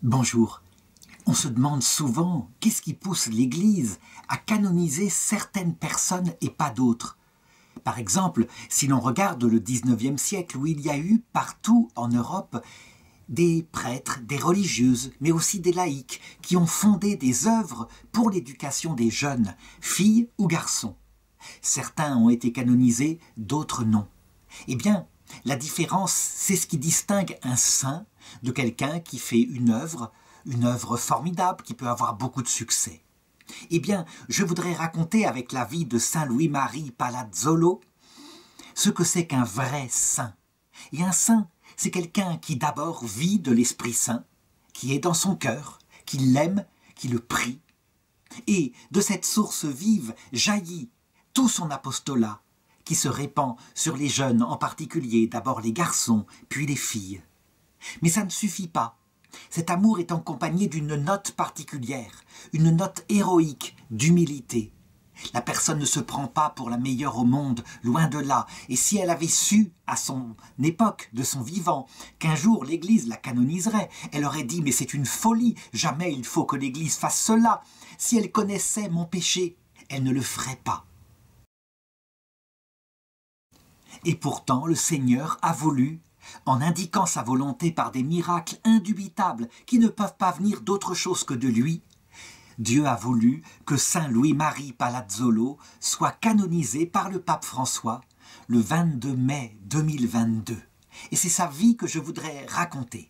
Bonjour. On se demande souvent qu'est-ce qui pousse l'Église à canoniser certaines personnes et pas d'autres. Par exemple, si l'on regarde le XIXe siècle où il y a eu partout en Europe des prêtres, des religieuses, mais aussi des laïcs qui ont fondé des œuvres pour l'éducation des jeunes, filles ou garçons. Certains ont été canonisés, d'autres non. Eh bien, la différence, c'est ce qui distingue un saint de quelqu'un qui fait une œuvre formidable, qui peut avoir beaucoup de succès. Eh bien, je voudrais raconter avec la vie de saint Louis-Marie Palazzolo ce que c'est qu'un vrai saint. Et un saint, c'est quelqu'un qui d'abord vit de l'Esprit Saint, qui est dans son cœur, qui l'aime, qui le prie. Et de cette source vive jaillit tout son apostolat, qui se répand sur les jeunes en particulier, d'abord les garçons, puis les filles. Mais ça ne suffit pas. Cet amour est accompagné d'une note particulière, une note héroïque d'humilité. La personne ne se prend pas pour la meilleure au monde, loin de là. Et si elle avait su, à son époque, de son vivant, qu'un jour l'Église la canoniserait, elle aurait dit « mais c'est une folie, jamais il faut que l'Église fasse cela ». Si elle connaissait mon péché, elle ne le ferait pas. Et pourtant, le Seigneur a voulu, en indiquant sa volonté par des miracles indubitables qui ne peuvent pas venir d'autre chose que de lui, Dieu a voulu que saint Louis-Marie Palazzolo soit canonisé par le pape François le 22 mai 2022. Et c'est sa vie que je voudrais raconter.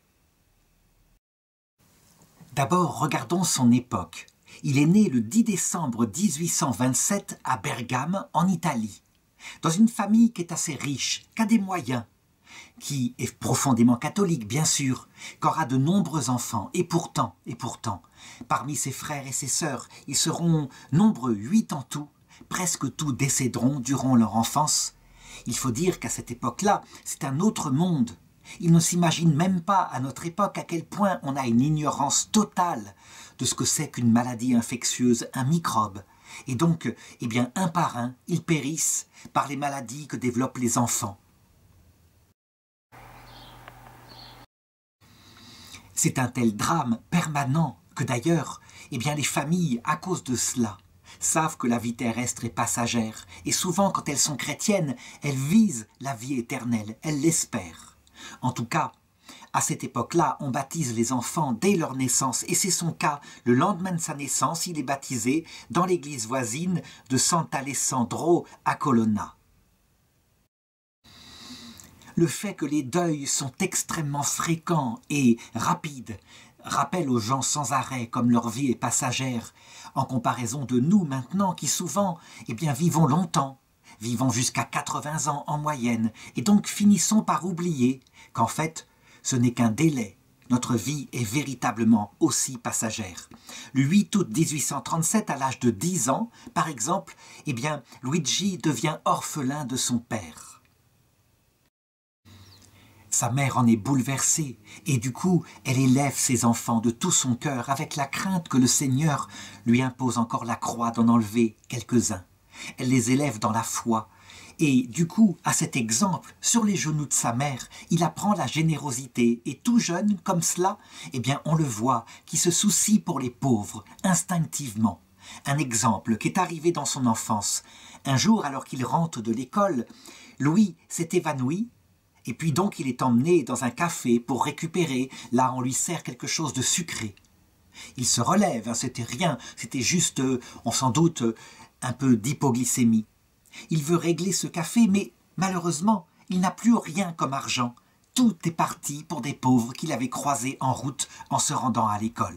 D'abord, regardons son époque. Il est né le 10 décembre 1827 à Bergame, en Italie, dans une famille qui est assez riche, qui a des moyens, qui est profondément catholique, bien sûr, qui aura de nombreux enfants. Et pourtant, parmi ses frères et ses sœurs, ils seront nombreux, 8 en tout, presque tous décéderont durant leur enfance. Il faut dire qu'à cette époque-là, c'est un autre monde. Ils ne s'imaginent même pas, à notre époque, à quel point on a une ignorance totale de ce que c'est qu'une maladie infectieuse, un microbe. Et donc, eh bien, un par un, ils périssent par les maladies que développent les enfants. C'est un tel drame permanent que d'ailleurs, eh bien, les familles, à cause de cela, savent que la vie terrestre est passagère. Et souvent, quand elles sont chrétiennes, elles visent la vie éternelle, elles l'espèrent. En tout cas, à cette époque-là, on baptise les enfants dès leur naissance. Et c'est son cas. Le lendemain de sa naissance, il est baptisé dans l'église voisine de Sant'Alessandro a Colonna. Le fait que les deuils sont extrêmement fréquents et rapides rappelle aux gens sans arrêt comme leur vie est passagère, en comparaison de nous maintenant qui souvent vivons longtemps, vivons jusqu'à 80 ans en moyenne, et donc finissons par oublier qu'en fait ce n'est qu'un délai. Notre vie est véritablement aussi passagère. Le 8 août 1837, à l'âge de 10 ans, par exemple, Luigi devient orphelin de son père. Sa mère en est bouleversée et du coup, elle élève ses enfants de tout son cœur avec la crainte que le Seigneur lui impose encore la croix d'en enlever quelques-uns. Elle les élève dans la foi et du coup, à cet exemple, sur les genoux de sa mère, il apprend la générosité et tout jeune comme cela, on le voit, qui se soucie pour les pauvres, instinctivement. Un exemple qui est arrivé dans son enfance. Un jour, alors qu'il rentre de l'école, Louis s'est évanoui. Et puis donc il est emmené dans un café pour récupérer, là on lui sert quelque chose de sucré. Il se relève, c'était rien, c'était juste, on s'en doute, un peu d'hypoglycémie. Il veut régler ce café, mais malheureusement, il n'a plus rien comme argent. Tout est parti pour des pauvres qu'il avait croisés en route en se rendant à l'école.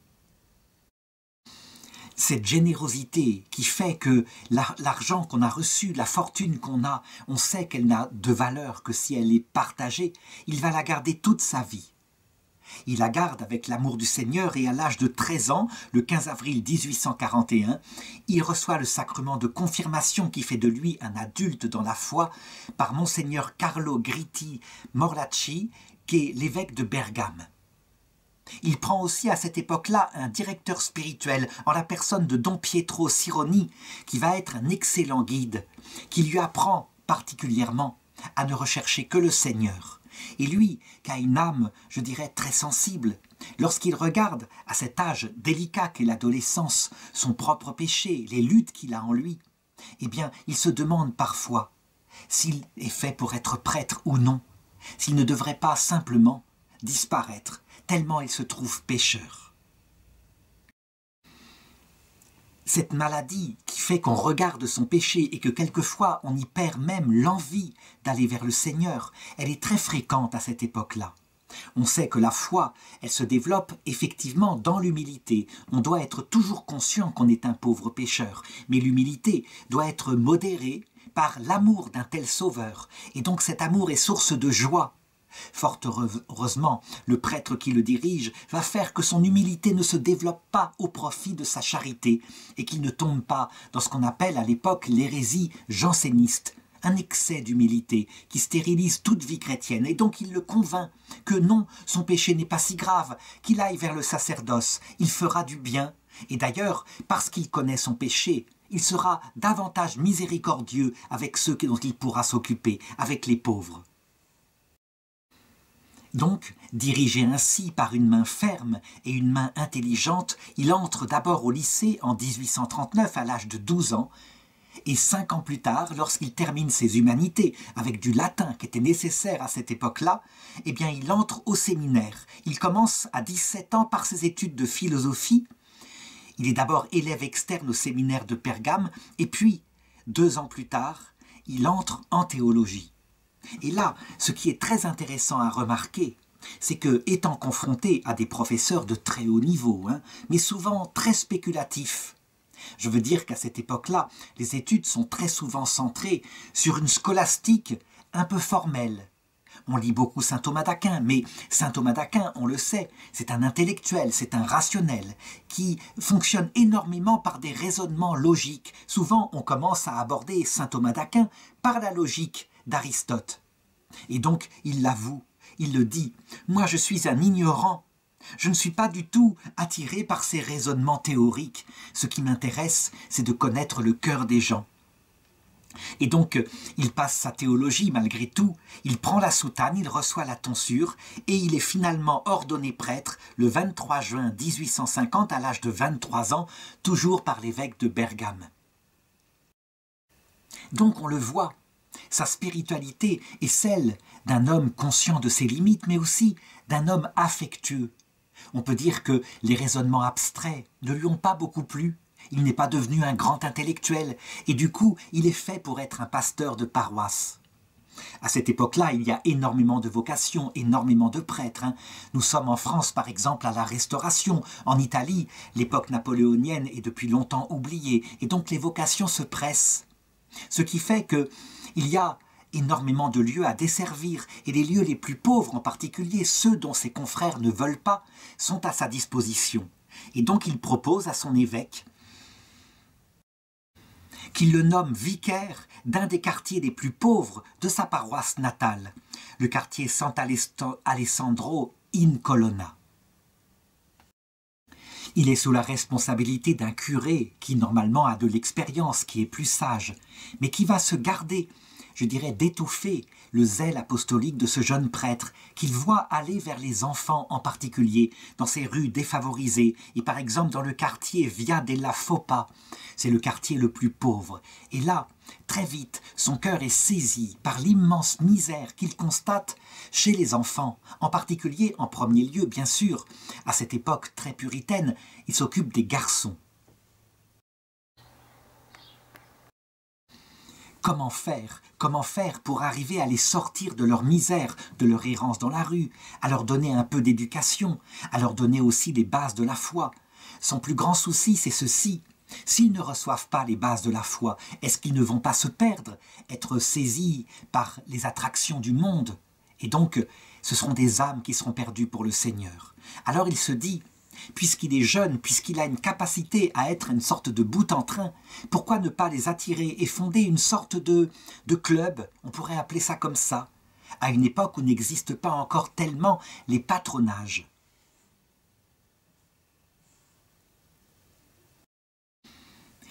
Cette générosité qui fait que l'argent qu'on a reçu, la fortune qu'on a, on sait qu'elle n'a de valeur que si elle est partagée, il va la garder toute sa vie. Il la garde avec l'amour du Seigneur et à l'âge de 13 ans, le 15 avril 1841, il reçoit le sacrement de confirmation qui fait de lui un adulte dans la foi par Monseigneur Carlo Gritti Morlacci, qui est l'évêque de Bergame. Il prend aussi à cette époque-là un directeur spirituel en la personne de Don Pietro Sironi, qui va être un excellent guide, qui lui apprend particulièrement à ne rechercher que le Seigneur, Et lui, qui a une âme, je dirais, très sensible, lorsqu'il regarde, à cet âge délicat qu'est l'adolescence, son propre péché, les luttes qu'il a en lui, eh bien, il se demande parfois s'il est fait pour être prêtre ou non, s'il ne devrait pas simplement disparaître, tellement il se trouve pécheur. Cette maladie qui fait qu'on regarde son péché et que quelquefois on y perd même l'envie d'aller vers le Seigneur, elle est très fréquente à cette époque-là. On sait que la foi, elle se développe effectivement dans l'humilité. On doit être toujours conscient qu'on est un pauvre pécheur, mais l'humilité doit être modérée par l'amour d'un tel sauveur. Et donc cet amour est source de joie. Fort heureusement, le prêtre qui le dirige va faire que son humilité ne se développe pas au profit de sa charité et qu'il ne tombe pas dans ce qu'on appelle à l'époque l'hérésie janséniste, un excès d'humilité qui stérilise toute vie chrétienne. Et donc il le convainc que non, son péché n'est pas si grave, qu'il aille vers le sacerdoce, il fera du bien. Et d'ailleurs, parce qu'il connaît son péché, il sera davantage miséricordieux avec ceux dont il pourra s'occuper, avec les pauvres. Donc, dirigé ainsi par une main ferme et une main intelligente, il entre d'abord au lycée en 1839 à l'âge de 12 ans, et 5 ans plus tard, lorsqu'il termine ses humanités avec du latin qui était nécessaire à cette époque-là, eh bien il entre au séminaire. Il commence à 17 ans par ses études de philosophie. Il est d'abord élève externe au séminaire de Pergame, et puis, 2 ans plus tard, il entre en théologie. Et là, ce qui est très intéressant à remarquer, c'est que, étant confronté à des professeurs de très haut niveau, mais souvent très spéculatifs, je veux dire qu'à cette époque-là, les études sont très souvent centrées sur une scolastique un peu formelle. On lit beaucoup saint Thomas d'Aquin, mais saint Thomas d'Aquin, on le sait, c'est un intellectuel, c'est un rationnel, qui fonctionne énormément par des raisonnements logiques. Souvent, on commence à aborder saint Thomas d'Aquin par la logique d'Aristote. Et donc, il l'avoue, il le dit, « Moi, je suis un ignorant. Je ne suis pas du tout attiré par ces raisonnements théoriques. Ce qui m'intéresse, c'est de connaître le cœur des gens. » Et donc, il passe sa théologie malgré tout, il prend la soutane, il reçoit la tonsure, et il est finalement ordonné prêtre le 23 juin 1850 à l'âge de 23 ans, toujours par l'évêque de Bergame. Donc on le voit, sa spiritualité est celle d'un homme conscient de ses limites, mais aussi d'un homme affectueux. On peut dire que les raisonnements abstraits ne lui ont pas beaucoup plu. Il n'est pas devenu un grand intellectuel, et du coup, il est fait pour être un pasteur de paroisse. À cette époque-là, il y a énormément de vocations, énormément de prêtres. Nous sommes en France, par exemple, à la Restauration. En Italie, l'époque napoléonienne est depuis longtemps oubliée, et donc les vocations se pressent. Ce qui fait qu'il y a énormément de lieux à desservir, et les lieux les plus pauvres, en particulier ceux dont ses confrères ne veulent pas, sont à sa disposition. Et donc il propose à son évêque qu'il le nomme vicaire d'un des quartiers les plus pauvres de sa paroisse natale, le quartier Sant'Alessandro in Colonna. Il est sous la responsabilité d'un curé qui normalement a de l'expérience, qui est plus sage, mais qui va se garder, je dirais, d'étouffer le zèle apostolique de ce jeune prêtre qu'il voit aller vers les enfants en particulier, dans ces rues défavorisées, et par exemple dans le quartier Via della Foppa, c'est le quartier le plus pauvre. Et là, très vite, son cœur est saisi par l'immense misère qu'il constate chez les enfants, en particulier, en premier lieu, bien sûr, à cette époque très puritaine, il s'occupe des garçons. Comment faire pour arriver à les sortir de leur misère, de leur errance dans la rue, à leur donner un peu d'éducation, à leur donner aussi les bases de la foi? Son plus grand souci, c'est ceci. S'ils ne reçoivent pas les bases de la foi, est-ce qu'ils ne vont pas se perdre, être saisis par les attractions du monde? Et donc, ce seront des âmes qui seront perdues pour le Seigneur. Alors il se dit, puisqu'il est jeune, puisqu'il a une capacité à être une sorte de bout en train, pourquoi ne pas les attirer et fonder une sorte de club, on pourrait appeler ça comme ça, à une époque où n'existent pas encore tellement les patronages.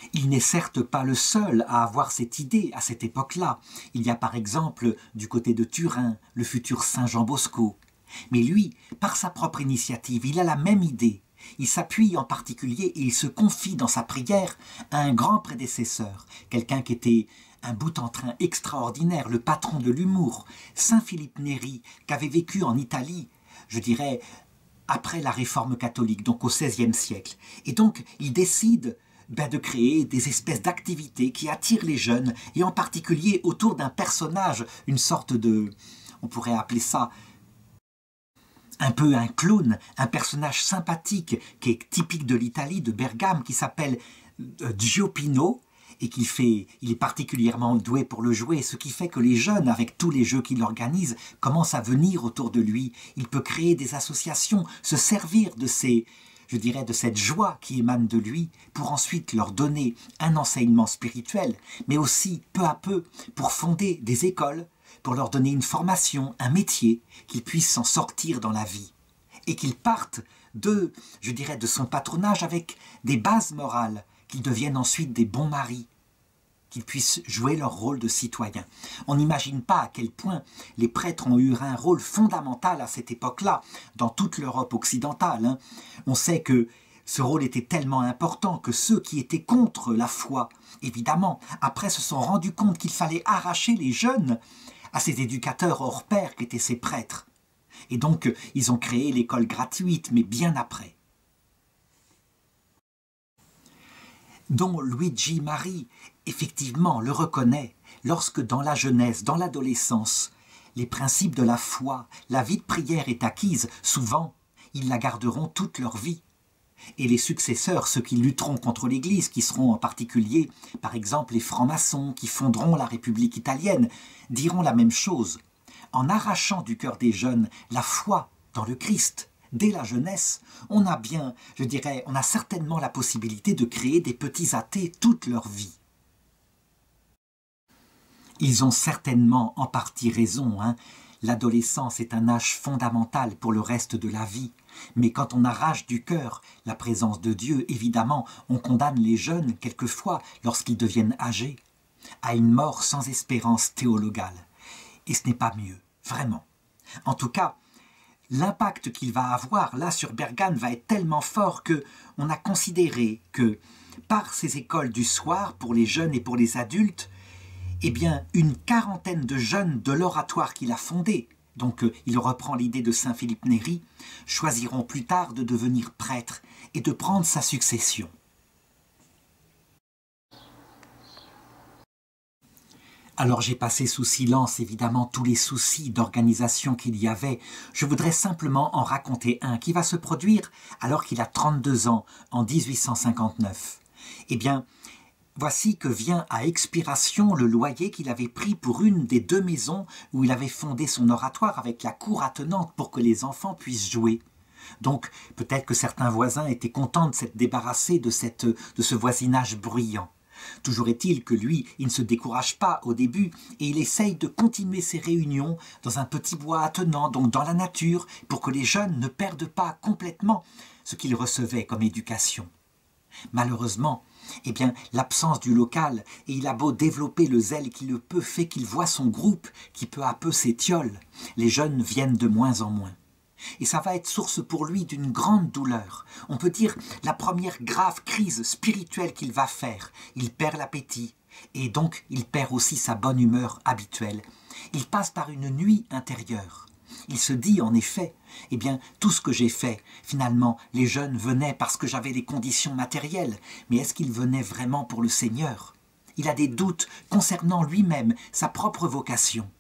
Il n'est certes pas le seul à avoir cette idée à cette époque-là. Il y a par exemple, du côté de Turin, le futur Saint Jean Bosco. Mais lui, par sa propre initiative, il a la même idée. Il s'appuie en particulier et il se confie dans sa prière à un grand prédécesseur, quelqu'un qui était un bout-en-train extraordinaire, le patron de l'humour, Saint Philippe Néri, qui avait vécu en Italie, je dirais, après la Réforme catholique, donc au XVIe siècle. Et donc, il décide de créer des espèces d'activités qui attirent les jeunes, et en particulier autour d'un personnage, une sorte de, on pourrait appeler ça, un peu un clown, un personnage sympathique qui est typique de l'Italie, de Bergame, qui s'appelle Gioppino, et il est particulièrement doué pour le jouer, ce qui fait que les jeunes, avec tous les jeux qu'il organise, commencent à venir autour de lui. Il peut créer des associations, se servir de de cette joie qui émane de lui, pour ensuite leur donner un enseignement spirituel, mais aussi, peu à peu, pour fonder des écoles, pour leur donner une formation, un métier, qu'ils puissent s'en sortir dans la vie. Et qu'ils partent de son patronage avec des bases morales, qu'ils deviennent ensuite des bons maris, qu'ils puissent jouer leur rôle de citoyens. On n'imagine pas à quel point les prêtres ont eu un rôle fondamental à cette époque-là, dans toute l'Europe occidentale. On sait que ce rôle était tellement important que ceux qui étaient contre la foi, évidemment, après se sont rendus compte qu'il fallait arracher les jeunes à ces éducateurs hors pair qu'étaient ces prêtres. Et donc, ils ont créé l'école gratuite, mais bien après. Dont Luigi Mari, effectivement, le reconnaît lorsque dans la jeunesse, dans l'adolescence, les principes de la foi, la vie de prière est acquise, souvent, ils la garderont toute leur vie. Et les successeurs, ceux qui lutteront contre l'Église, qui seront en particulier, par exemple, les francs-maçons, qui fonderont la République italienne, diront la même chose. En arrachant du cœur des jeunes la foi dans le Christ, dès la jeunesse, on a on a certainement la possibilité de créer des petits athées toute leur vie. Ils ont certainement en partie raison, L'adolescence est un âge fondamental pour le reste de la vie. Mais quand on arrache du cœur la présence de Dieu, évidemment, on condamne les jeunes, quelquefois, lorsqu'ils deviennent âgés, à une mort sans espérance théologale. Et ce n'est pas mieux, vraiment. En tout cas, l'impact qu'il va avoir là sur Bergame va être tellement fort qu'on a considéré que par ces écoles du soir, pour les jeunes et pour les adultes, eh bien, une quarantaine de jeunes de l'oratoire qu'il a fondé, donc il reprend l'idée de Saint Philippe Néri, choisiront plus tard de devenir prêtres et de prendre sa succession. Alors j'ai passé sous silence évidemment tous les soucis d'organisation qu'il y avait. Je voudrais simplement en raconter un qui va se produire alors qu'il a 32 ans, en 1859. Eh bien, voici que vient à expiration le loyer qu'il avait pris pour une des deux maisons où il avait fondé son oratoire avec la cour attenante pour que les enfants puissent jouer. Donc peut-être que certains voisins étaient contents de s'être débarrassés de ce voisinage bruyant. Toujours est-il que lui, il ne se décourage pas au début et il essaye de continuer ses réunions dans un petit bois attenant, donc dans la nature, pour que les jeunes ne perdent pas complètement ce qu'ils recevaient comme éducation. Malheureusement, eh bien, l'absence du local, et il a beau développer le zèle qu'il le peut, fait qu'il voit son groupe qui peu à peu s'étiole. Les jeunes viennent de moins en moins. Et ça va être source pour lui d'une grande douleur. On peut dire la première grave crise spirituelle qu'il va faire. Il perd l'appétit et donc il perd aussi sa bonne humeur habituelle. Il passe par une nuit intérieure. Il se dit en effet, eh bien tout ce que j'ai fait, finalement les jeunes venaient parce que j'avais les conditions matérielles, mais est-ce qu'ils venaient vraiment pour le Seigneur? Il a des doutes concernant lui-même, sa propre vocation.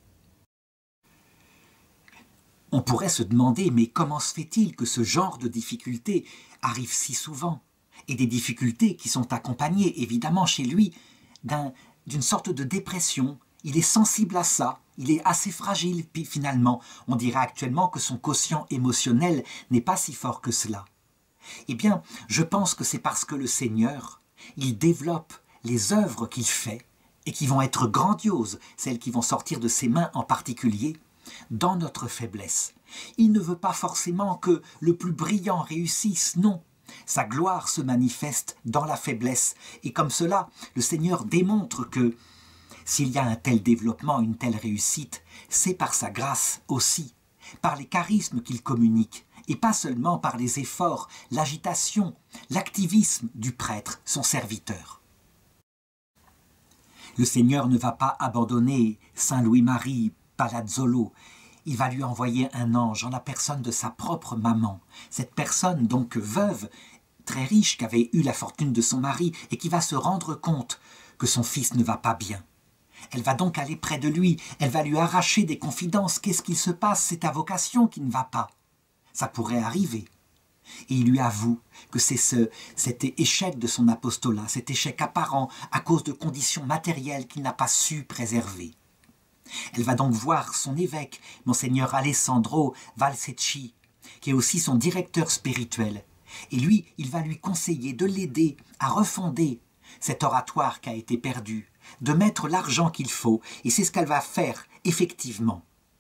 On pourrait se demander, mais comment se fait-il que ce genre de difficultés arrive si souvent? Et des difficultés qui sont accompagnées, évidemment, chez lui, d'une sorte de dépression. Il est sensible à ça, il est assez fragile, puis finalement, on dirait actuellement que son quotient émotionnel n'est pas si fort que cela. Eh bien, je pense que c'est parce que le Seigneur, il développe les œuvres qu'il fait, et qui vont être grandioses, celles qui vont sortir de ses mains en particulier, dans notre faiblesse. Il ne veut pas forcément que le plus brillant réussisse, non. Sa gloire se manifeste dans la faiblesse. Et comme cela, le Seigneur démontre que s'il y a un tel développement, une telle réussite, c'est par sa grâce aussi, par les charismes qu'il communique, et pas seulement par les efforts, l'agitation, l'activisme du prêtre, son serviteur. Le Seigneur ne va pas abandonner Saint Louis-Marie Palazzolo. Il va lui envoyer un ange en la personne de sa propre maman. Cette personne, donc veuve, très riche, qui avait eu la fortune de son mari et qui va se rendre compte que son fils ne va pas bien. Elle va donc aller près de lui, elle va lui arracher des confidences. Qu'est-ce qu'il se passe? C'est ta vocation qui ne va pas. Ça pourrait arriver. Et il lui avoue que c'est cet échec de son apostolat, cet échec apparent à cause de conditions matérielles qu'il n'a pas su préserver. Elle va donc voir son évêque, Monseigneur Alessandro Valsecchi, qui est aussi son directeur spirituel. Et lui, il va lui conseiller de l'aider à refonder cet oratoire qui a été perdu, de mettre l'argent qu'il faut, et c'est ce qu'elle va faire effectivement.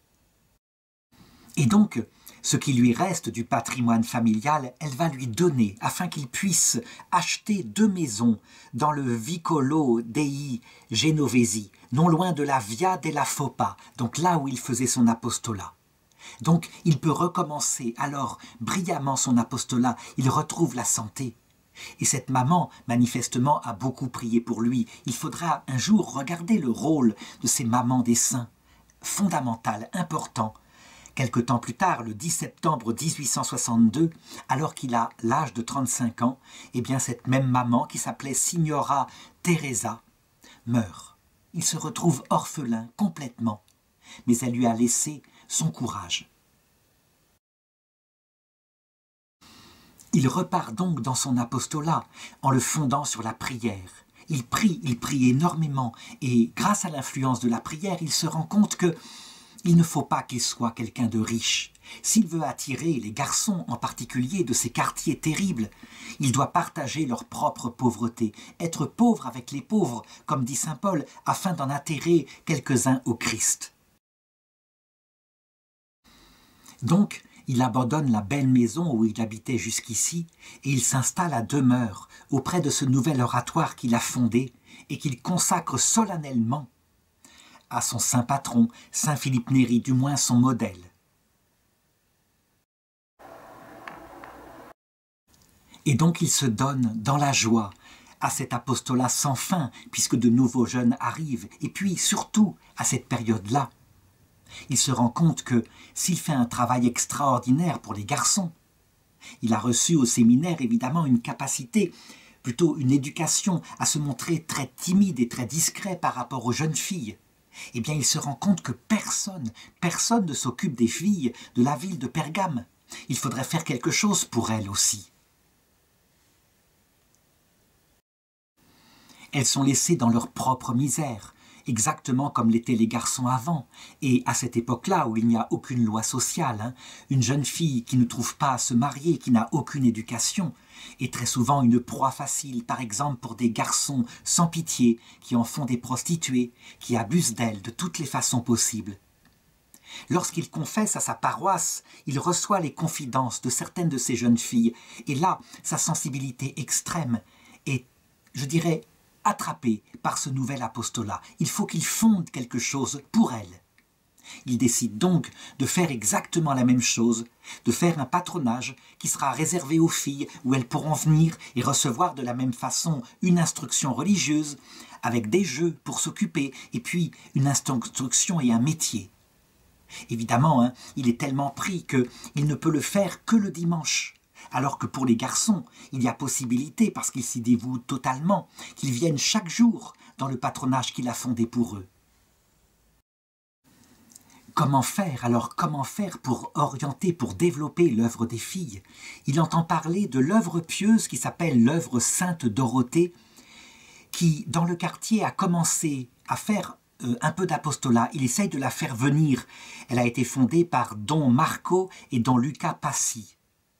Et donc, ce qui lui reste du patrimoine familial, elle va lui donner afin qu'il puisse acheter 2 maisons dans le Vicolo dei Genovesi, non loin de la Via della Foppa, donc là où il faisait son apostolat. Donc il peut recommencer alors brillamment son apostolat, il retrouve la santé. Et cette maman, manifestement, a beaucoup prié pour lui. Il faudra un jour regarder le rôle de ces mamans des saints, fondamental, important. Quelque temps plus tard, le 10 septembre 1862, alors qu'il a l'âge de 35 ans, eh bien cette même maman, qui s'appelait Signora Teresa, meurt. Il se retrouve orphelin complètement, mais elle lui a laissé son courage. Il repart donc dans son apostolat en le fondant sur la prière. Il prie énormément, et grâce à l'influence de la prière, il se rend compte que il ne faut pas qu'il soit quelqu'un de riche. S'il veut attirer les garçons, en particulier de ces quartiers terribles, il doit partager leur propre pauvreté, être pauvre avec les pauvres, comme dit saint Paul, afin d'en attirer quelques-uns au Christ. Donc, il abandonne la belle maison où il habitait jusqu'ici et il s'installe à demeure auprès de ce nouvel oratoire qu'il a fondé et qu'il consacre solennellement à son saint patron, saint Philippe Néri, du moins son modèle. Et donc il se donne dans la joie à cet apostolat sans fin, puisque de nouveaux jeunes arrivent, et puis surtout à cette période-là. Il se rend compte que s'il fait un travail extraordinaire pour les garçons, il a reçu au séminaire évidemment une capacité, plutôt une éducation à se montrer très timide et très discret par rapport aux jeunes filles. Eh bien, il se rend compte que personne ne s'occupe des filles de la ville de Pergame. Il faudrait faire quelque chose pour elles aussi. Elles sont laissées dans leur propre misère, exactement comme l'étaient les garçons avant. Et à cette époque-là, où il n'y a aucune loi sociale, une jeune fille qui ne trouve pas à se marier, qui n'a aucune éducation, est très souvent une proie facile, par exemple pour des garçons sans pitié, qui en font des prostituées, qui abusent d'elles de toutes les façons possibles. Lorsqu'il confesse à sa paroisse, il reçoit les confidences de certaines de ces jeunes filles, et là, sa sensibilité extrême est, je dirais, attrapé par ce nouvel apostolat. Il faut qu'il fonde quelque chose pour elle. Il décide donc de faire exactement la même chose, de faire un patronage qui sera réservé aux filles, où elles pourront venir et recevoir de la même façon une instruction religieuse, avec des jeux pour s'occuper, et puis une instruction et un métier. Évidemment, il est tellement pris qu'il ne peut le faire que le dimanche. Alors que pour les garçons, il y a possibilité, parce qu'ils s'y dévouent totalement, qu'ils viennent chaque jour dans le patronage qu'il a fondé pour eux. Comment faire alors? Comment faire pour orienter, pour développer l'œuvre des filles? Il entend parler de l'œuvre pieuse qui s'appelle l'œuvre Sainte Dorothée, qui, dans le quartier, a commencé à faire un peu d'apostolat. Il essaye de la faire venir. Elle a été fondée par Don Marco et Don Luca Passi.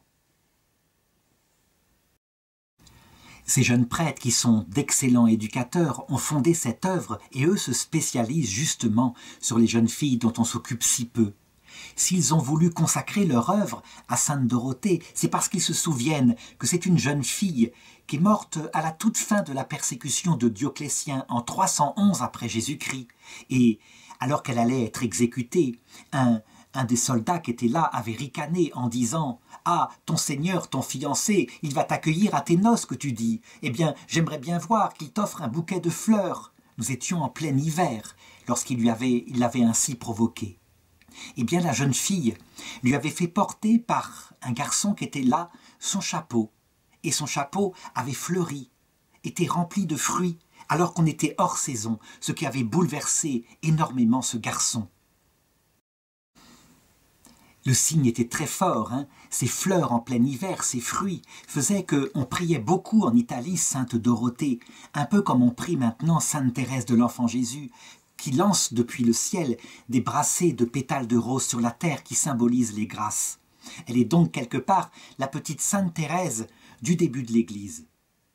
Ces jeunes prêtres, qui sont d'excellents éducateurs, ont fondé cette œuvre et eux se spécialisent justement sur les jeunes filles dont on s'occupe si peu. S'ils ont voulu consacrer leur œuvre à Sainte Dorothée, c'est parce qu'ils se souviennent que c'est une jeune fille qui est morte à la toute fin de la persécution de Dioclétien en 311 après Jésus-Christ. Et alors qu'elle allait être exécutée, un des soldats qui était là avait ricané en disant « Ah, ton seigneur, ton fiancé, il va t'accueillir à tes noces que tu dis. Eh bien, j'aimerais bien voir qu'il t'offre un bouquet de fleurs. » Nous étions en plein hiver lorsqu'il l'avait ainsi provoqué. Eh bien, la jeune fille lui avait fait porter par un garçon qui était là son chapeau. Et son chapeau avait fleuri, était rempli de fruits, alors qu'on était hors saison, ce qui avait bouleversé énormément ce garçon. Le signe était très fort, Ces fleurs en plein hiver, ces fruits, faisaient qu'on priait beaucoup en Italie Sainte Dorothée, un peu comme on prie maintenant Sainte Thérèse de l'Enfant Jésus, qui lance depuis le ciel des brassées de pétales de rose sur la terre qui symbolisent les grâces. Elle est donc quelque part la petite Sainte Thérèse du début de l'Église.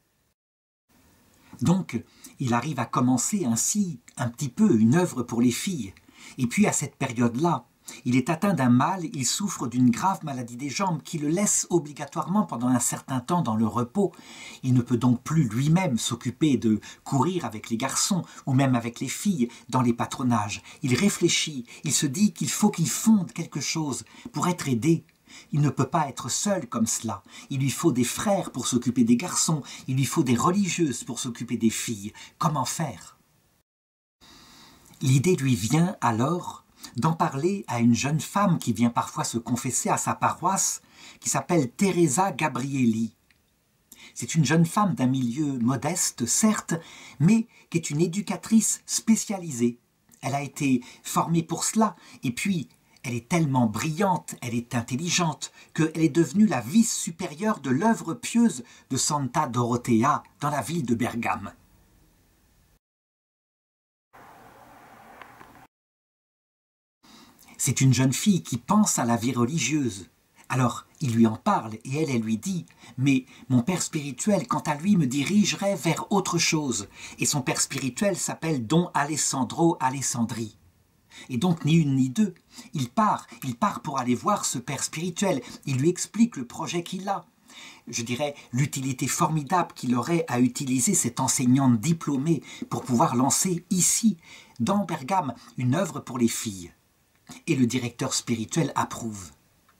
Donc, il arrive à commencer ainsi un petit peu une œuvre pour les filles. Et puis à cette période-là, il est atteint d'un mal, il souffre d'une grave maladie des jambes qui le laisse obligatoirement pendant un certain temps dans le repos. Il ne peut donc plus lui-même s'occuper de courir avec les garçons ou même avec les filles dans les patronages. Il réfléchit, il se dit qu'il faut qu'il fonde quelque chose pour être aidé. Il ne peut pas être seul comme cela. Il lui faut des frères pour s'occuper des garçons, il lui faut des religieuses pour s'occuper des filles. Comment faire? L'idée lui vient alors d'en parler à une jeune femme qui vient parfois se confesser à sa paroisse, qui s'appelle Teresa Gabrieli. C'est une jeune femme d'un milieu modeste, certes, mais qui est une éducatrice spécialisée. Elle a été formée pour cela, et puis elle est tellement brillante, elle est intelligente, qu'elle est devenue la vice-supérieure de l'œuvre pieuse de Santa Dorothea dans la ville de Bergame. C'est une jeune fille qui pense à la vie religieuse. Alors, il lui en parle et elle lui dit « Mais mon père spirituel, quant à lui, me dirigerait vers autre chose. » Et son père spirituel s'appelle Don Alessandro Alessandri. Et donc, ni une ni deux, il part pour aller voir ce père spirituel. Il lui explique le projet qu'il a. Je dirais l'utilité formidable qu'il aurait à utiliser cette enseignante diplômée pour pouvoir lancer ici, dans Bergame, une œuvre pour les filles. Et le directeur spirituel approuve.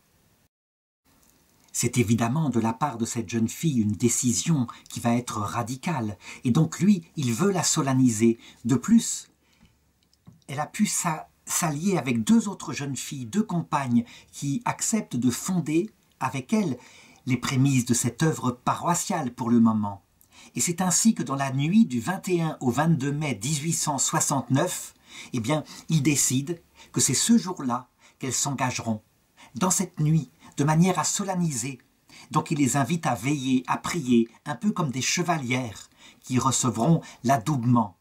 C'est évidemment de la part de cette jeune fille une décision qui va être radicale. Et donc lui, il veut la solenniser. De plus, elle a pu s'allier avec deux autres jeunes filles, deux compagnes, qui acceptent de fonder avec elle les prémices de cette œuvre paroissiale pour le moment. Et c'est ainsi que dans la nuit du 21 au 22 mai 1869, eh bien, ils décident que c'est ce jour-là qu'elles s'engageront, dans cette nuit, de manière à solenniser. Donc il les invite à veiller, à prier, un peu comme des chevalières qui recevront l'adoubement.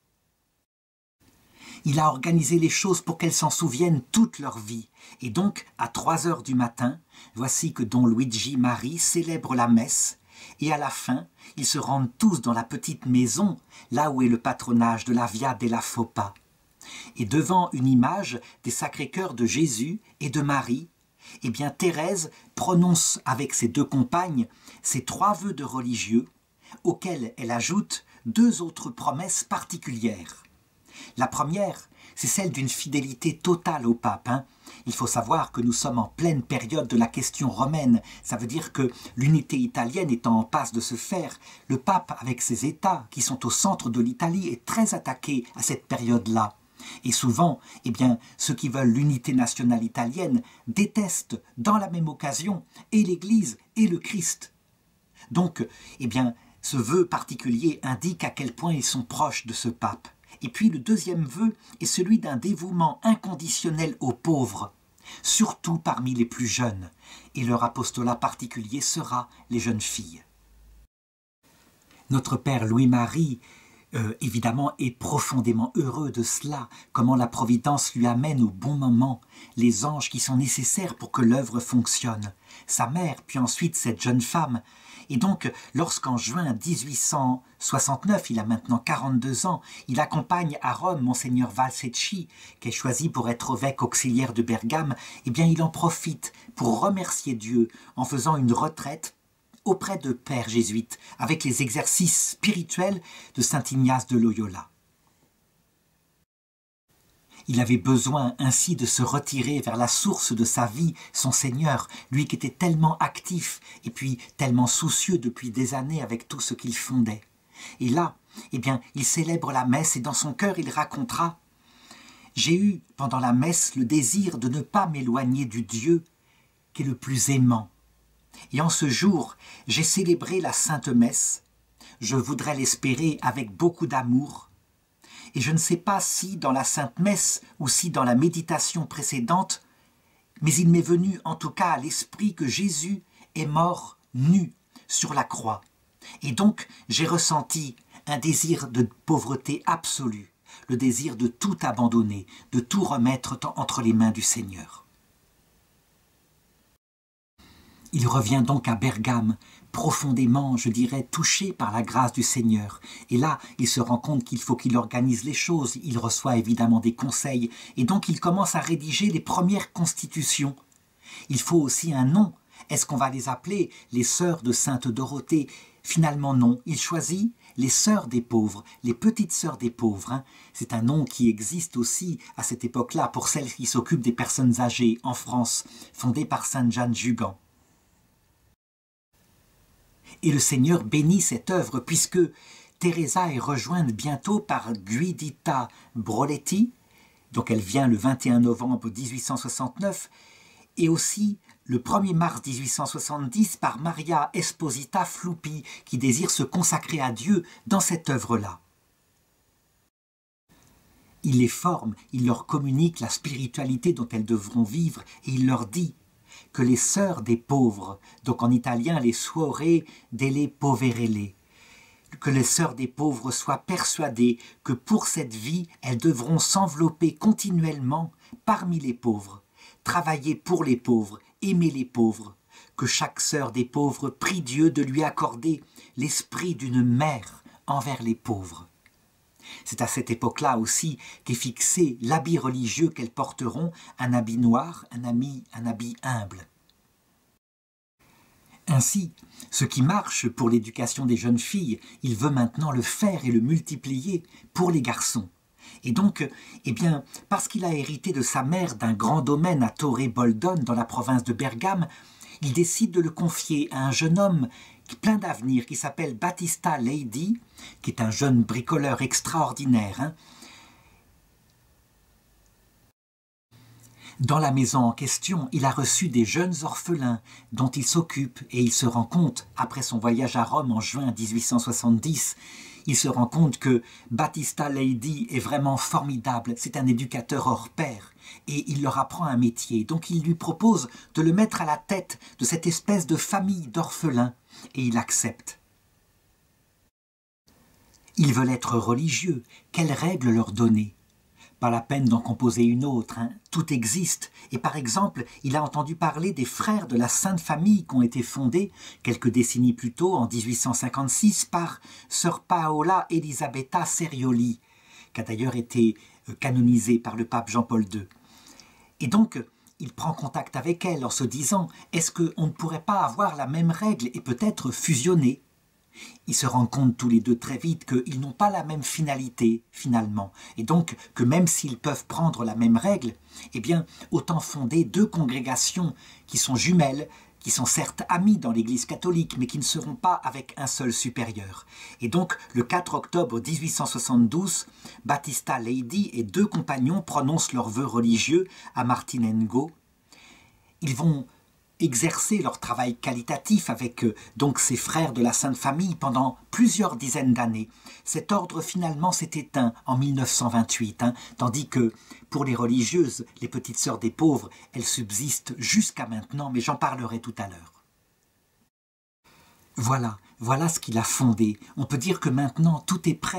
Il a organisé les choses pour qu'elles s'en souviennent toute leur vie. Et donc, à 3 heures du matin, voici que Don Luigi Mari célèbre la messe, et à la fin, ils se rendent tous dans la petite maison, là où est le patronage de la Via della Foppa. Et devant une image des Sacrés-Cœurs de Jésus et de Marie, eh bien Thérèse prononce avec ses deux compagnes ces 3 vœux de religieux, auxquels elle ajoute 2 autres promesses particulières. La première, c'est celle d'une fidélité totale au pape. Il faut savoir que nous sommes en pleine période de la question romaine. Ça veut dire que l'unité italienne étant en passe de se faire, le pape, avec ses États qui sont au centre de l'Italie, est très attaqué à cette période-là. Et souvent, eh bien, ceux qui veulent l'unité nationale italienne détestent dans la même occasion et l'Église et le Christ. Donc, eh bien, ce vœu particulier indique à quel point ils sont proches de ce pape. Et puis le deuxième vœu est celui d'un dévouement inconditionnel aux pauvres, surtout parmi les plus jeunes, et leur apostolat particulier sera les jeunes filles. Notre père Louis-Marie évidemment, est profondément heureux de cela, comment la Providence lui amène au bon moment les anges qui sont nécessaires pour que l'œuvre fonctionne. Sa mère, puis ensuite cette jeune femme. Et donc, lorsqu'en juin 1869, il a maintenant 42 ans, il accompagne à Rome Monseigneur Valsecchi, qui est choisi pour être évêque auxiliaire de Bergame, eh bien il en profite pour remercier Dieu en faisant une retraite auprès de pères jésuites, avec les exercices spirituels de saint Ignace de Loyola. Il avait besoin ainsi de se retirer vers la source de sa vie, son Seigneur, lui qui était tellement actif et puis tellement soucieux depuis des années avec tout ce qu'il fondait. Et là, eh bien, il célèbre la messe et dans son cœur il racontera « J'ai eu, pendant la messe, le désir de ne pas m'éloigner du Dieu qui est le plus aimant. Et en ce jour, j'ai célébré la Sainte Messe. Je voudrais l'espérer avec beaucoup d'amour. Et je ne sais pas si dans la Sainte Messe ou si dans la méditation précédente, mais il m'est venu en tout cas à l'esprit que Jésus est mort nu sur la croix. Et donc, j'ai ressenti un désir de pauvreté absolue, le désir de tout abandonner, de tout remettre entre les mains du Seigneur. » Il revient donc à Bergame, profondément, je dirais, touché par la grâce du Seigneur. Et là, il se rend compte qu'il faut qu'il organise les choses. Il reçoit évidemment des conseils. Et donc, il commence à rédiger les premières constitutions. Il faut aussi un nom. Est-ce qu'on va les appeler les sœurs de Sainte Dorothée? Finalement, non. Il choisit les sœurs des pauvres, les petites sœurs des pauvres. C'est un nom qui existe aussi à cette époque-là pour celles qui s'occupent des personnes âgées en France, fondée par Sainte Jeanne Jugan. Et le Seigneur bénit cette œuvre puisque Teresa est rejointe bientôt par Guidita Broletti, donc elle vient le 21 novembre 1869, et aussi le 1er mars 1870 par Maria Esposita Fluppi, qui désire se consacrer à Dieu dans cette œuvre-là. Il les forme, il leur communique la spiritualité dont elles devront vivre, et il leur dit que les sœurs des pauvres, donc en italien les suore delle poverelle, que les sœurs des pauvres soient persuadées que pour cette vie, elles devront s'envelopper continuellement parmi les pauvres, travailler pour les pauvres, aimer les pauvres, que chaque sœur des pauvres prie Dieu de lui accorder l'esprit d'une mère envers les pauvres. C'est à cette époque-là aussi qu'est fixé l'habit religieux qu'elles porteront, un habit noir, un habit humble. Ainsi, ce qui marche pour l'éducation des jeunes filles, il veut maintenant le faire et le multiplier pour les garçons. Et donc, eh bien, parce qu'il a hérité de sa mère d'un grand domaine à Torre Boldone dans la province de Bergame, il décide de le confier à un jeune homme plein d'avenir qui s'appelle Battista Leydi, qui est un jeune bricoleur extraordinaire. Dans la maison en question, il a reçu des jeunes orphelins dont il s'occupe et il se rend compte, après son voyage à Rome en juin 1870, il se rend compte que Battista Leydi est vraiment formidable, c'est un éducateur hors pair et il leur apprend un métier. Donc il lui propose de le mettre à la tête de cette espèce de famille d'orphelins et il accepte. Ils veulent être religieux, quelles règles leur donner? Pas la peine d'en composer une autre, tout existe. Et par exemple, il a entendu parler des frères de la Sainte Famille qui ont été fondés quelques décennies plus tôt, en 1856, par Sœur Paola Elisabetta Serioli, qui a d'ailleurs été canonisée par le pape Jean-Paul II. Et donc, il prend contact avec elle en se disant « Est-ce qu'on ne pourrait pas avoir la même règle et peut-être fusionner ?» Ils se rendent compte tous les deux très vite qu'ils n'ont pas la même finalité, finalement. Et donc, que même s'ils peuvent prendre la même règle, eh bien, autant fonder deux congrégations qui sont jumelles, qui sont certes amies dans l'Église catholique, mais qui ne seront pas avec un seul supérieur. Et donc, le 4 octobre 1872, Battista Leydi et deux compagnons prononcent leurs vœux religieux à Martinengo. Ils vont exercer leur travail qualitatif avec donc ces frères de la Sainte Famille pendant plusieurs dizaines d'années. Cet ordre finalement s'est éteint en 1928, tandis que pour les religieuses, les petites sœurs des pauvres, elles subsistent jusqu'à maintenant, mais j'en parlerai tout à l'heure. Voilà ce qu'il a fondé. On peut dire que maintenant tout est prêt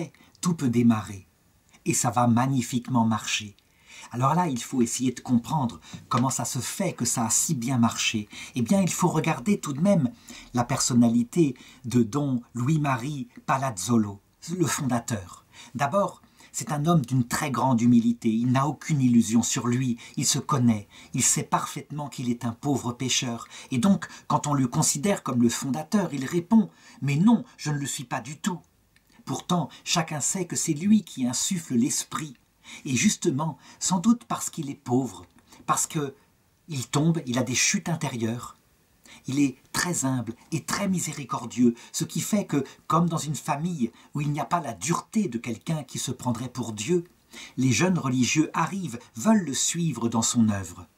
tout peut démarrer. Et ça va magnifiquement marcher. Alors là, il faut essayer de comprendre comment ça se fait que ça a si bien marché. Eh bien, il faut regarder tout de même la personnalité de Don Louis-Marie Palazzolo, le fondateur. D'abord, c'est un homme d'une très grande humilité, il n'a aucune illusion sur lui, il se connaît, il sait parfaitement qu'il est un pauvre pécheur. Et donc, quand on le considère comme le fondateur, il répond « Mais non, je ne le suis pas du tout ». Pourtant, chacun sait que c'est lui qui insuffle l'esprit. Et justement, sans doute parce qu'il est pauvre, parce qu'il tombe, il a des chutes intérieures. Il est très humble et très miséricordieux, ce qui fait que, comme dans une famille où il n'y a pas la dureté de quelqu'un qui se prendrait pour Dieu, les jeunes religieux arrivent, veulent le suivre dans son œuvre.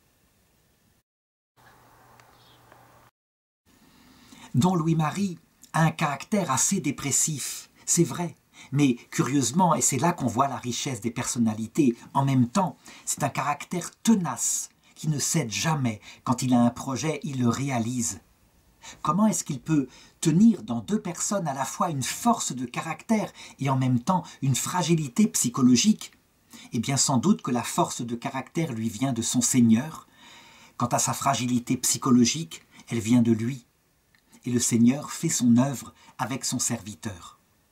Don Louis-Marie a un caractère assez dépressif, c'est vrai. Mais curieusement, et c'est là qu'on voit la richesse des personnalités, en même temps, c'est un caractère tenace, qui ne cède jamais. Quand il a un projet, il le réalise. Comment est-ce qu'il peut tenir dans deux personnes à la fois une force de caractère et en même temps une fragilité psychologique? Eh bien, sans doute que la force de caractère lui vient de son Seigneur. Quant à sa fragilité psychologique, elle vient de lui. Et le Seigneur fait son œuvre avec son serviteur.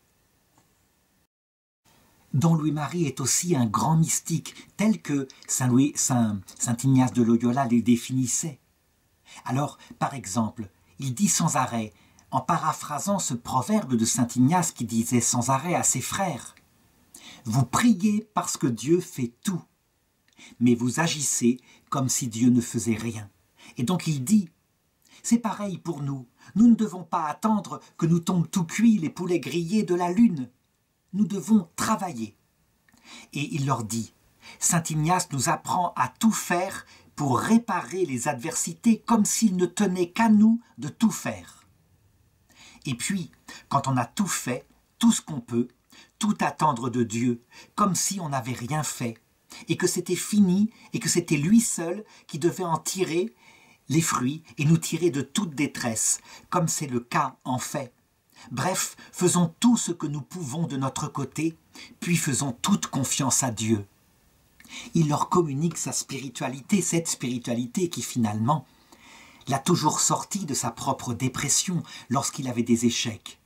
Don Louis-Marie est aussi un grand mystique, tel que Saint Ignace de Loyola les définissait. Alors, par exemple, il dit sans arrêt, en paraphrasant ce proverbe de Saint Ignace qui disait sans arrêt à ses frères, « Vous priez parce que Dieu fait tout, mais vous agissez comme si Dieu ne faisait rien. » Et donc il dit, « C'est pareil pour nous, nous ne devons pas attendre que nous tombent tout cuits les poulets grillés de la lune. Nous devons travailler. » Et il leur dit, Saint Ignace nous apprend à tout faire pour réparer les adversités comme s'il ne tenait qu'à nous de tout faire. Et puis, quand on a tout fait, tout ce qu'on peut, tout attendre de Dieu, comme si on n'avait rien fait, et que c'était fini, et que c'était lui seul qui devait en tirer les fruits et nous tirer de toute détresse, comme c'est le cas en fait. Bref, faisons tout ce que nous pouvons de notre côté, puis faisons toute confiance à Dieu. Il leur communique sa spiritualité, cette spiritualité qui finalement l'a toujours sorti de sa propre dépression lorsqu'il avait des échecs.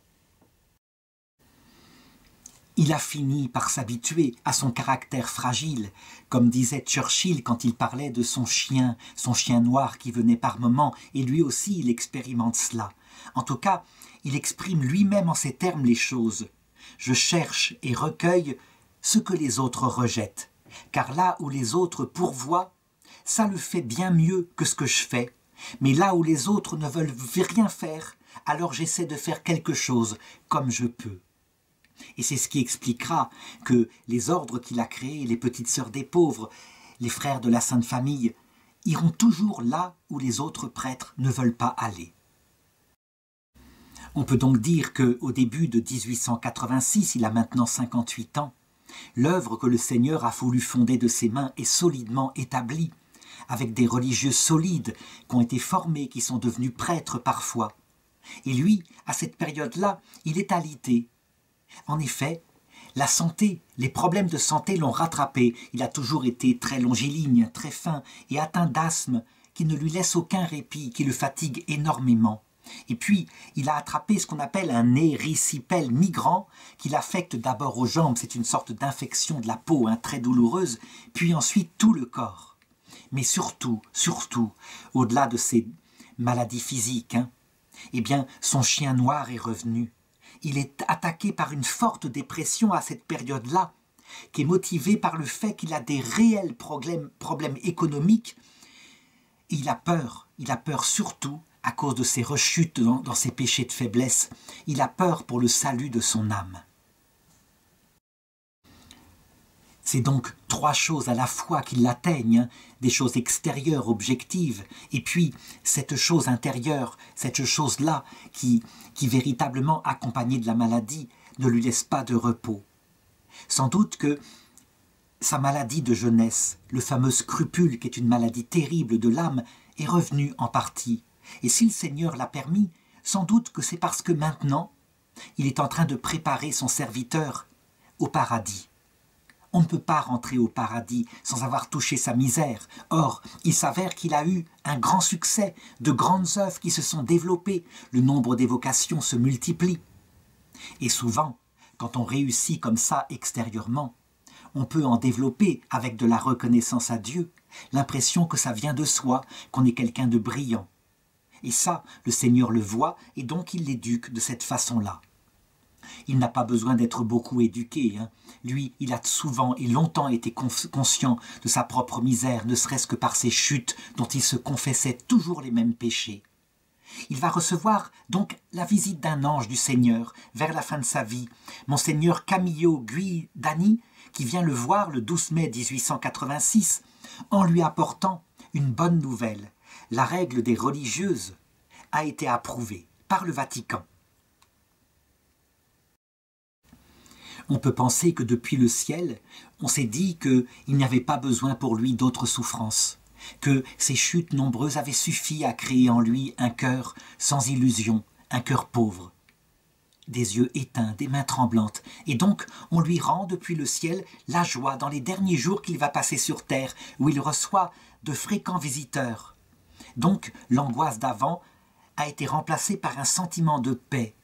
Il a fini par s'habituer à son caractère fragile, comme disait Churchill quand il parlait de son chien noir qui venait par moments, et lui aussi il expérimente cela. En tout cas, il exprime lui-même en ces termes les choses. Je cherche et recueille ce que les autres rejettent, car là où les autres pourvoient, ça le fait bien mieux que ce que je fais. Mais là où les autres ne veulent rien faire, alors j'essaie de faire quelque chose comme je peux. Et c'est ce qui expliquera que les ordres qu'il a créés, les petites sœurs des pauvres, les frères de la Sainte Famille, iront toujours là où les autres prêtres ne veulent pas aller. On peut donc dire qu'au début de 1886, il a maintenant 58 ans, l'œuvre que le Seigneur a voulu fonder de ses mains est solidement établie, avec des religieux solides qui ont été formés, qui sont devenus prêtres parfois. Et lui, à cette période-là, il est alité. En effet, la santé, les problèmes de santé l'ont rattrapé. Il a toujours été très longiligne, très fin et atteint d'asthme qui ne lui laisse aucun répit, qui le fatigue énormément. Et puis, il a attrapé ce qu'on appelle un érysipèle migrant qui l'affecte d'abord aux jambes, c'est une sorte d'infection de la peau très douloureuse, puis ensuite tout le corps. Mais surtout, au-delà de ces maladies physiques, eh bien, son chien noir est revenu. Il est attaqué par une forte dépression à cette période-là, qui est motivée par le fait qu'il a des réels problèmes économiques. Et il a peur surtout à cause de ses rechutes dans ses péchés de faiblesse. Il a peur pour le salut de son âme. C'est donc trois choses à la fois qui l'atteignent, des choses extérieures, objectives, et puis cette chose intérieure, cette chose-là qui véritablement, accompagnée de la maladie, ne lui laisse pas de repos. Sans doute que sa maladie de jeunesse, le fameux scrupule qui est une maladie terrible de l'âme, est revenu en partie. Et si le Seigneur l'a permis, sans doute que c'est parce que maintenant, il est en train de préparer son serviteur au paradis. On ne peut pas rentrer au paradis sans avoir touché sa misère. Or, il s'avère qu'il a eu un grand succès, de grandes œuvres qui se sont développées, le nombre d'évocations se multiplie. Et souvent, quand on réussit comme ça extérieurement, on peut en développer avec de la reconnaissance à Dieu, l'impression que ça vient de soi, qu'on est quelqu'un de brillant. Et ça, le Seigneur le voit et donc il l'éduque de cette façon-là. Il n'a pas besoin d'être beaucoup éduqué. Lui, il a souvent et longtemps été conscient de sa propre misère, ne serait-ce que par ses chutes dont il se confessait toujours les mêmes péchés. Il va recevoir donc la visite d'un ange du Seigneur vers la fin de sa vie, Monseigneur Camillo Guidani, qui vient le voir le 12 mai 1886 en lui apportant une bonne nouvelle. La règle des religieuses a été approuvée par le Vatican. On peut penser que depuis le ciel, on s'est dit qu'il n'y avait pas besoin pour lui d'autres souffrances, que ces chutes nombreuses avaient suffi à créer en lui un cœur sans illusion, un cœur pauvre, des yeux éteints, des mains tremblantes, et donc on lui rend depuis le ciel la joie dans les derniers jours qu'il va passer sur terre, où il reçoit de fréquents visiteurs. Donc l'angoisse d'avant a été remplacée par un sentiment de paix.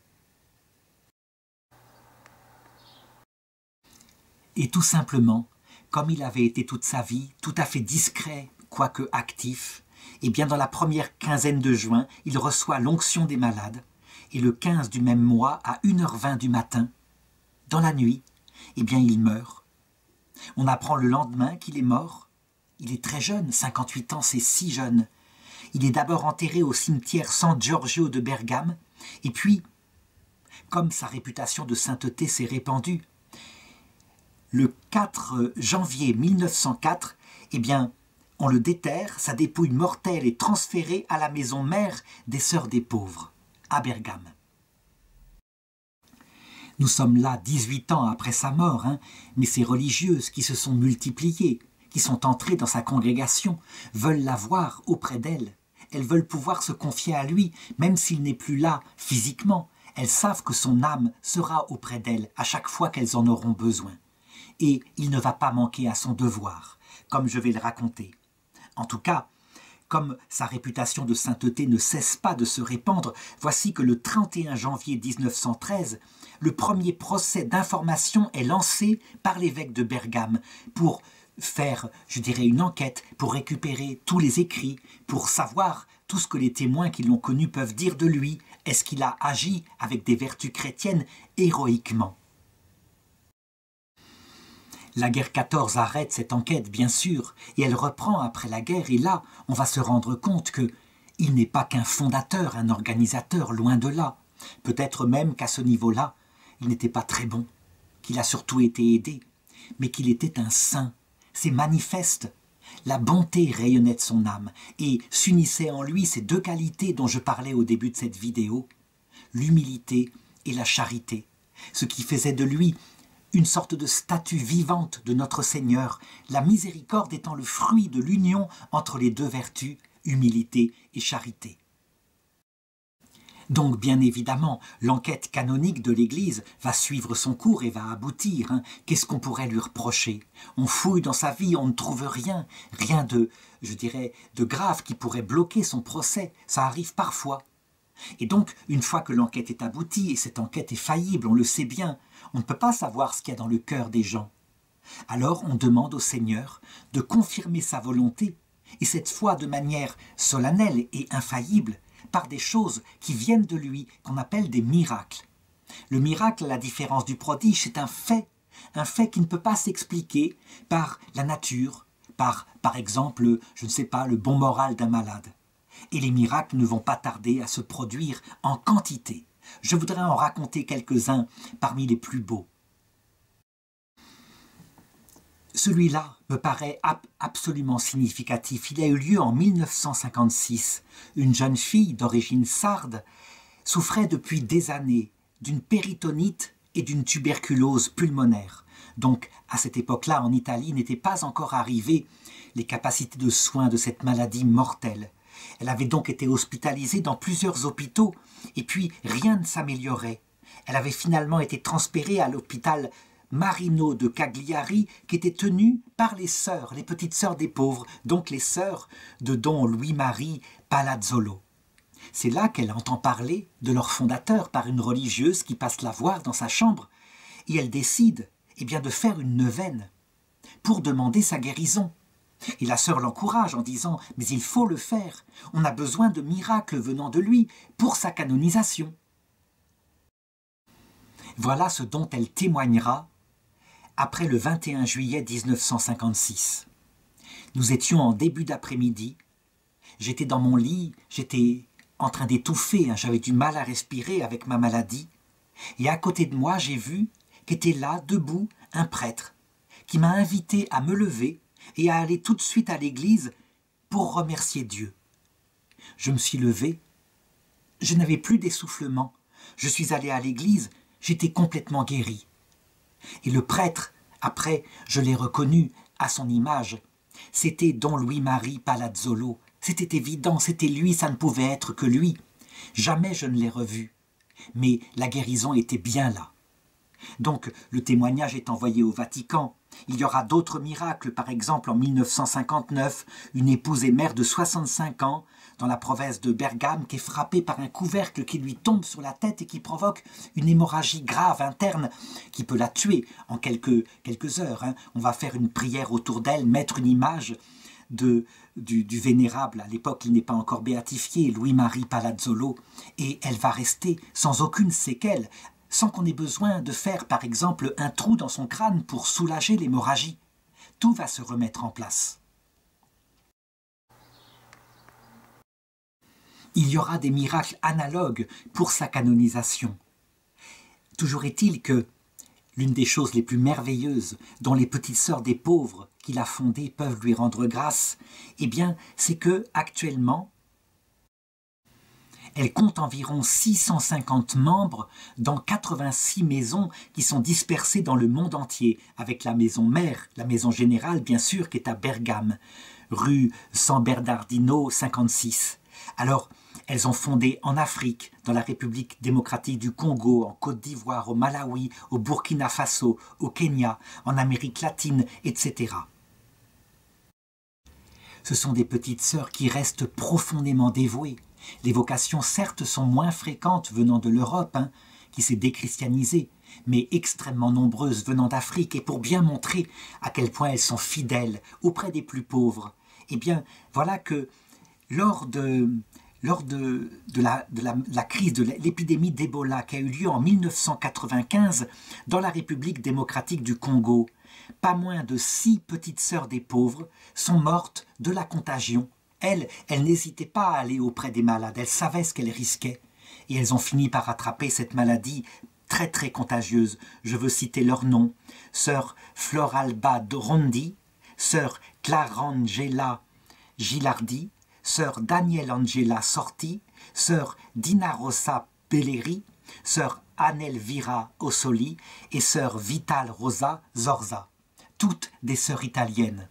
Et tout simplement, comme il avait été toute sa vie tout à fait discret, quoique actif, et bien dans la première quinzaine de juin, il reçoit l'onction des malades, et le 15 du même mois, à 1h20 du matin, dans la nuit, eh bien il meurt. On apprend le lendemain qu'il est mort. Il est très jeune, 58 ans, c'est si jeune. Il est d'abord enterré au cimetière San Giorgio de Bergame, et puis, comme sa réputation de sainteté s'est répandue, le 4 janvier 1904, eh bien, on le déterre, sa dépouille mortelle est transférée à la maison mère des Sœurs des Pauvres, à Bergame. Nous sommes là 18 ans après sa mort, mais ces religieuses qui se sont multipliées, qui sont entrées dans sa congrégation, veulent la voir auprès d'elle. Elles veulent pouvoir se confier à lui, même s'il n'est plus là physiquement. Elles savent que son âme sera auprès d'elles à chaque fois qu'elles en auront besoin. Et il ne va pas manquer à son devoir, comme je vais le raconter. En tout cas, comme sa réputation de sainteté ne cesse pas de se répandre, voici que le 31 janvier 1913, le premier procès d'information est lancé par l'évêque de Bergame pour faire, je dirais, une enquête, pour récupérer tous les écrits, pour savoir tout ce que les témoins qui l'ont connu peuvent dire de lui. Est-ce qu'il a agi avec des vertus chrétiennes héroïquement ? La guerre 14 arrête cette enquête, bien sûr, et elle reprend après la guerre, et là, on va se rendre compte qu'il n'est pas qu'un fondateur, un organisateur, loin de là. Peut-être même qu'à ce niveau-là, il n'était pas très bon, qu'il a surtout été aidé, mais qu'il était un saint. C'est manifeste. La bonté rayonnait de son âme, et s'unissaient en lui ces deux qualités dont je parlais au début de cette vidéo, l'humilité et la charité, ce qui faisait de lui une sorte de statue vivante de notre Seigneur, la miséricorde étant le fruit de l'union entre les deux vertus, humilité et charité. Donc, bien évidemment, l'enquête canonique de l'Église va suivre son cours et va aboutir. Qu'est-ce qu'on pourrait lui reprocher? On fouille dans sa vie, on ne trouve rien, rien de, je dirais, de grave qui pourrait bloquer son procès. Ça arrive parfois. Et donc, une fois que l'enquête est aboutie, et cette enquête est faillible, on le sait bien, on ne peut pas savoir ce qu'il y a dans le cœur des gens. Alors on demande au Seigneur de confirmer sa volonté, et cette fois de manière solennelle et infaillible, par des choses qui viennent de lui, qu'on appelle des miracles. Le miracle, à la différence du prodige, c'est un fait qui ne peut pas s'expliquer par la nature, par exemple, je ne sais pas, le bon moral d'un malade. Et les miracles ne vont pas tarder à se produire en quantité. Je voudrais en raconter quelques-uns parmi les plus beaux. Celui-là me paraît absolument significatif. Il a eu lieu en 1956. Une jeune fille d'origine sarde souffrait depuis des années d'une péritonite et d'une tuberculose pulmonaire. Donc, à cette époque-là, en Italie, n'étaient pas encore arrivées les capacités de soins de cette maladie mortelle. Elle avait donc été hospitalisée dans plusieurs hôpitaux, et puis rien ne s'améliorait. Elle avait finalement été transférée à l'hôpital Marino de Cagliari qui était tenu par les sœurs, les petites sœurs des pauvres, donc les sœurs de don Louis-Marie Palazzolo. C'est là qu'elle entend parler de leur fondateur par une religieuse qui passe la voir dans sa chambre et elle décide de faire une neuvaine pour demander sa guérison. Et la sœur l'encourage en disant « Mais il faut le faire, on a besoin de miracles venant de lui pour sa canonisation. » Voilà ce dont elle témoignera après le 21 juillet 1956. Nous étions en début d'après-midi, j'étais dans mon lit, j'étais en train d'étouffer, j'avais du mal à respirer avec ma maladie, et à côté de moi j'ai vu qu'était là, debout, un prêtre, qui m'a invité à me lever et à aller tout de suite à l'église pour remercier Dieu. Je me suis levé, je n'avais plus d'essoufflement, je suis allé à l'église, j'étais complètement guéri. Et le prêtre, après, je l'ai reconnu à son image, c'était don Louis-Marie Palazzolo, c'était évident, c'était lui, ça ne pouvait être que lui. Jamais je ne l'ai revu, mais la guérison était bien là. Donc le témoignage est envoyé au Vatican. Il y aura d'autres miracles, par exemple en 1959, une épouse et mère de 65 ans dans la province de Bergame qui est frappée par un couvercle qui lui tombe sur la tête et qui provoque une hémorragie grave interne qui peut la tuer en quelques heures. On va faire une prière autour d'elle, mettre une image du vénérable, à l'époque il n'est pas encore béatifié, Louis-Marie Palazzolo, et elle va rester sans aucune séquelle, sans qu'on ait besoin de faire par exemple un trou dans son crâne pour soulager l'hémorragie. Tout va se remettre en place. Il y aura des miracles analogues pour sa canonisation. Toujours est-il que l'une des choses les plus merveilleuses dont les petites sœurs des pauvres qu'il a fondées peuvent lui rendre grâce, c'est que actuellement, elle compte environ 650 membres dans 86 maisons qui sont dispersées dans le monde entier, avec la maison mère, la maison générale bien sûr, qui est à Bergame, rue San Bernardino 56. Alors, elles ont fondé en Afrique, dans la République démocratique du Congo, en Côte d'Ivoire, au Malawi, au Burkina Faso, au Kenya, en Amérique latine, etc. Ce sont des petites sœurs qui restent profondément dévouées. Les vocations, certes, sont moins fréquentes venant de l'Europe, qui s'est déchristianisée, mais extrêmement nombreuses venant d'Afrique. Et pour bien montrer à quel point elles sont fidèles auprès des plus pauvres, voilà que lors de la crise de l'épidémie d'Ebola qui a eu lieu en 1995 dans la République démocratique du Congo, pas moins de 6 petites sœurs des pauvres sont mortes de la contagion. Elles n'hésitaient pas à aller auprès des malades, elles savaient ce qu'elles risquaient. Et elles ont fini par attraper cette maladie très très contagieuse. Je veux citer leurs noms. Sœur Floralba Rondi, sœur Clarangela Gilardi, sœur Danielle Angela Sorti, sœur Dina Rosa Belleri, sœur Anelvira Ossoli et sœur Vital Rosa Zorza. Toutes des sœurs italiennes.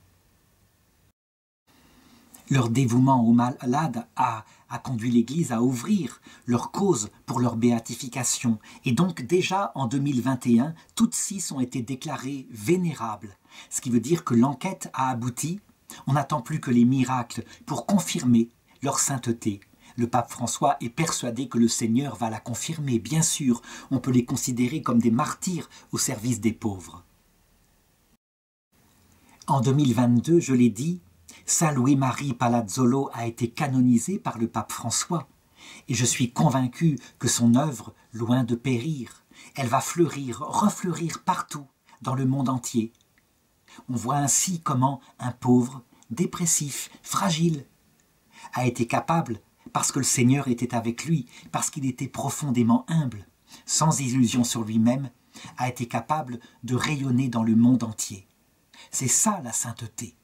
Leur dévouement aux malades a conduit l'Église à ouvrir leur cause pour leur béatification. Et donc déjà en 2021, toutes 6 ont été déclarées vénérables. Ce qui veut dire que l'enquête a abouti. On n'attend plus que les miracles pour confirmer leur sainteté. Le pape François est persuadé que le Seigneur va la confirmer. Bien sûr, on peut les considérer comme des martyrs au service des pauvres. En 2022, je l'ai dit, Saint Louis-Marie Palazzolo a été canonisé par le pape François et je suis convaincu que son œuvre, loin de périr, elle va fleurir, refleurir partout dans le monde entier. On voit ainsi comment un pauvre, dépressif, fragile, a été capable, parce que le Seigneur était avec lui, parce qu'il était profondément humble, sans illusion sur lui-même, a été capable de rayonner dans le monde entier. C'est ça la sainteté.